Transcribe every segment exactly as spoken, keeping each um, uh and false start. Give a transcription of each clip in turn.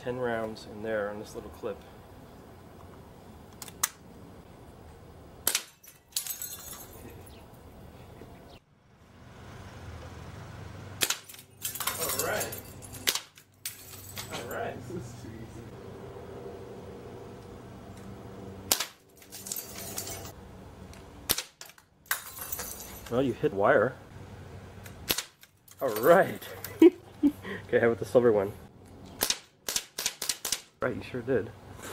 ten rounds in there on this little clip. All right. All right. This is too easy. Well, you hit wire. All right. Okay, how about the silver one? Right, you sure did.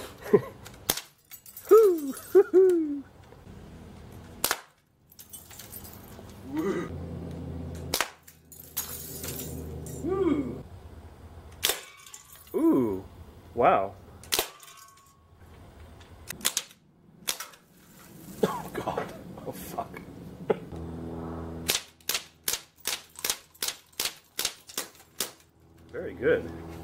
Woo, woo, woo. Woo. Ooh, wow. Oh God, oh fuck. Very good.